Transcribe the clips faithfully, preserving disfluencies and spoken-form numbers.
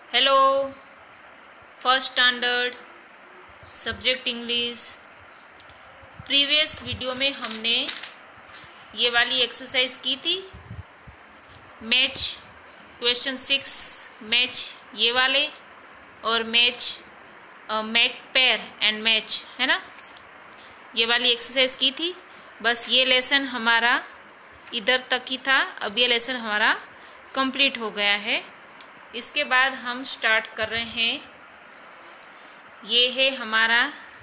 Hello, first standard subject English. Previous video में हमने ये वाली एक्सरसाइज की थी, मैच क्वेश्चन सिक्स, मैच ये वाले और match make pair and match, है ना। ये वाली एक्सरसाइज की थी। बस ये लेसन हमारा इधर तक ही था। अब ये लेसन हमारा कंप्लीट हो गया है। इसके बाद हम स्टार्ट कर रहे हैं, ये है हमारा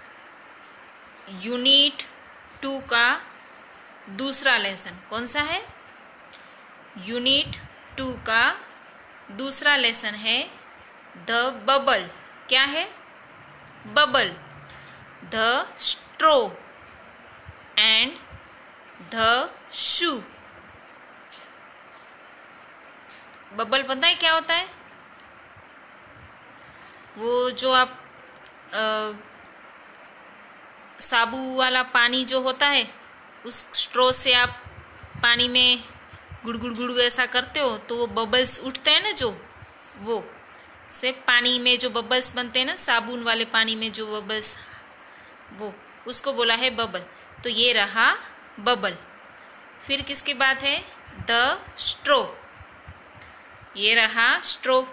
यूनिट टू का दूसरा लेसन। कौन सा है? यूनिट टू का दूसरा लेसन है द बबल। क्या है? Bubble. The straw and the shoe. Bubble पता है क्या होता है? वो जो आप आ, साबु वाला पानी जो होता है, उस स्ट्रो से आप पानी में गुड़ गुड़ गुड़ ऐसा करते हो तो वो बबल्स उठते हैं ना, जो वो से पानी में जो बबल्स बनते हैं ना, साबुन वाले पानी में जो बबल्स, वो उसको बोला है बबल। तो ये रहा बबल। फिर किसकी बात है? The straw. ये रहा स्ट्रो।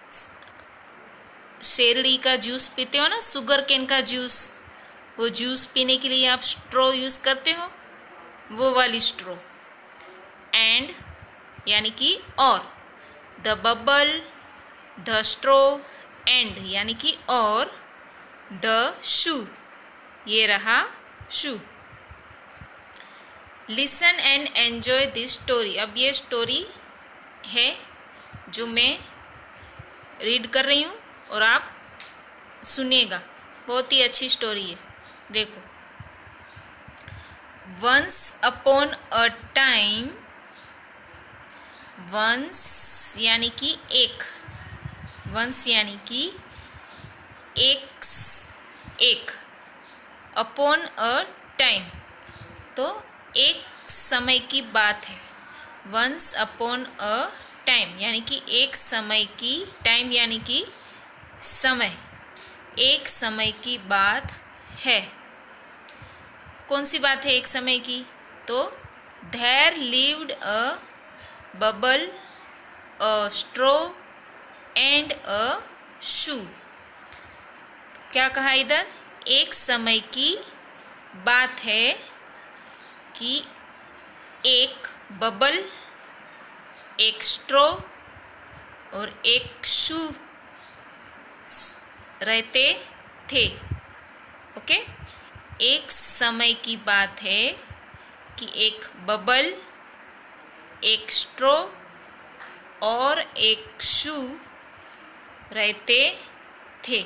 शेरड़ी का जूस पीते हो ना, शुगर केन का जूस, वो जूस पीने के लिए आप स्ट्रो यूज करते हो, वो वाली स्ट्रो। एंड यानी कि और, the bubble, the straw, and यानी कि और, द शू। ये रहा shoe. Listen and enjoy this story. अब ये स्टोरी है जो मैं रीड कर रही हूँ और आप सुनिएगा। बहुत ही अच्छी स्टोरी है। देखो, once upon a time, once यानी कि एक, वंस यानी कि एक, एक, अपॉन अ टाइम तो एक समय की बात है। वंस अपॉन अ टाइम यानी कि एक समय की, टाइम यानी कि समय, एक समय की बात है। कौन सी बात है एक समय की? तो there lived a bubble, a straw and a shoe. क्या कहा इधर? एक समय की बात है कि एक बबल, एक स्ट्रो और एक शू रहते थे। ओके, एक समय की बात है कि एक बबल, एक स्ट्रो और एक शू रहते थे।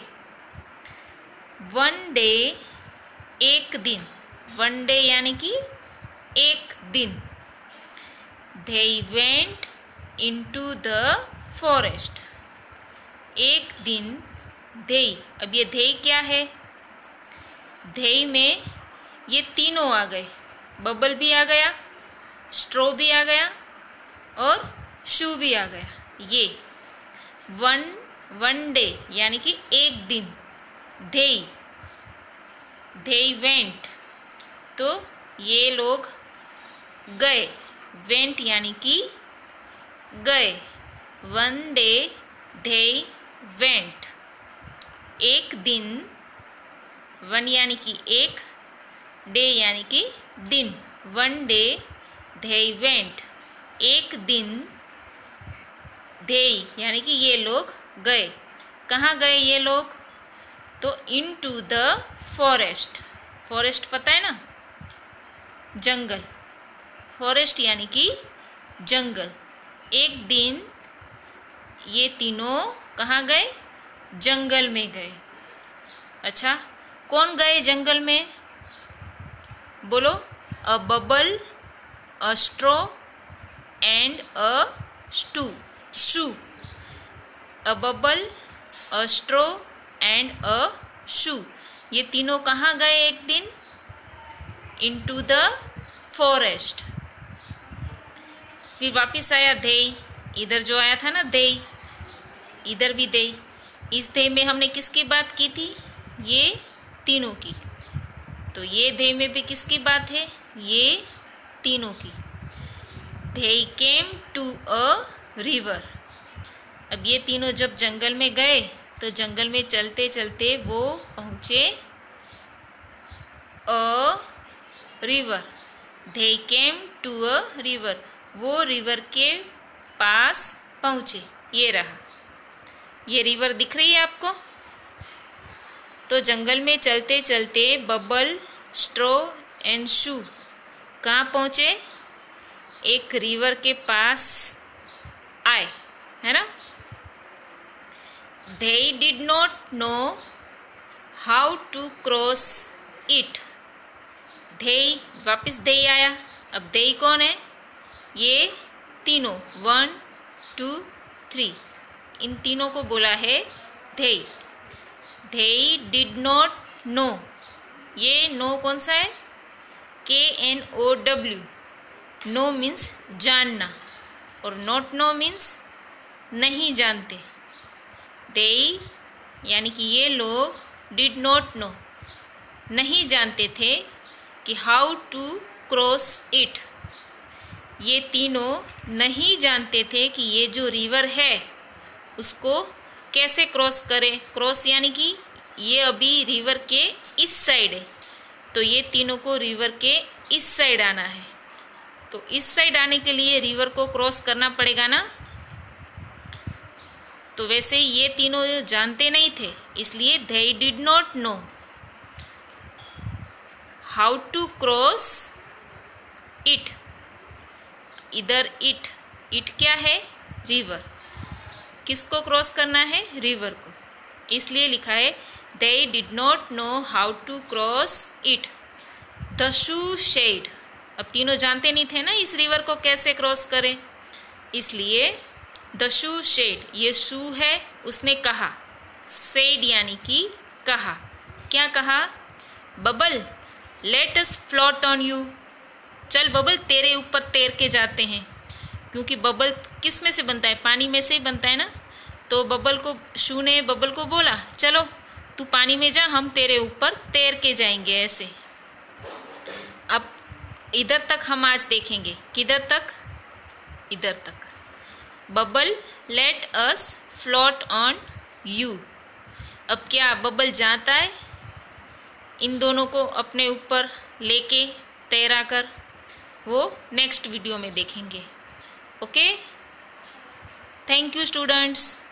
वन डे, एक दिन, वन डे यानी कि एक दिन, they went into the forest। एक दिन they, अब ये they क्या है? they में ये तीनों आ गए, बबल भी आ गया, स्ट्रो भी आ गया और शू भी आ गया। ये वन, वन डे यानी कि एक दिन, they, they went तो ये लोग गए, वेंट यानी कि गए। वन डे दे वेंट, एक दिन, वन यानी कि एक, डे यानी कि दिन, वन डे दे वेंट, एक दिन, दे यानी कि ये लोग गए। कहाँ गए ये लोग? तो into the forest. Forest पता है ना, जंगल। फॉरेस्ट यानी कि जंगल। एक दिन ये तीनों कहाँ गए? जंगल में गए। अच्छा, कौन गए जंगल में? बोलो। A bubble, a straw and a stew, shoe. A bubble, a straw and a shoe. ये तीनों कहाँ गए एक दिन? Into the forest. फिर वापिस आया दे, इधर जो आया था ना दे, इधर भी दे। इस दे में हमने किसकी बात की थी? ये तीनों की। तो ये दे में भी किसकी बात है? ये तीनों की। They came to a river। अब ये तीनों जब जंगल में गए तो जंगल में चलते चलते वो पहुंचे a river. They came to a river। वो रिवर के पास पहुंचे। ये रहा, ये रिवर दिख रही है आपको? तो जंगल में चलते चलते बबल, स्ट्रॉ एंड शू कहाँ पहुंचे? एक रिवर के पास आए, है ना? They did not know how to cross it। they वापिस they आया। अब they कौन है? ये तीनों, वन टू थ्री, इन तीनों को बोला है they। they did not know। ये नो कौन सा है? K N O W. No means जानना और नॉट नो मीन्स नहीं जानते। दे यानी कि ये लोग डिड नॉट नो, नहीं जानते थे कि हाउ टू क्रॉस इट। ये तीनों नहीं जानते थे कि ये जो रिवर है उसको कैसे क्रॉस करें। क्रॉस यानी कि ये अभी रिवर के इस साइड है, तो ये तीनों को रिवर के इस साइड आना है। तो इस साइड आने के लिए रिवर को क्रॉस करना पड़ेगा ना। तो वैसे ये तीनों जानते नहीं थे, इसलिए they did not know how to cross it। इधर इट, इट क्या है? रिवर। किसको क्रॉस करना है? रिवर को। इसलिए लिखा है they did not know how to cross it। the shoe said। अब तीनों जानते नहीं थे ना इस रिवर को कैसे क्रॉस करें, इसलिए द शू शेड, ये शू है, उसने कहा। सेड यानी कि कहा। क्या कहा? Bubble let us float on you. चल बबल तेरे ऊपर तैर के जाते हैं, क्योंकि बबल किस में से बनता है? पानी में से ही बनता है ना। तो बबल को, शू ने बबल को बोला चलो तू पानी में जा, हम तेरे ऊपर तैर के जाएंगे ऐसे। अब इधर तक हम आज देखेंगे, किधर तक? इधर तक। Bubble let us float on you. अब क्या बबल जाता है इन दोनों को अपने ऊपर लेके तैरा कर? वो नेक्स्ट वीडियो में देखेंगे। Okay, thank you students.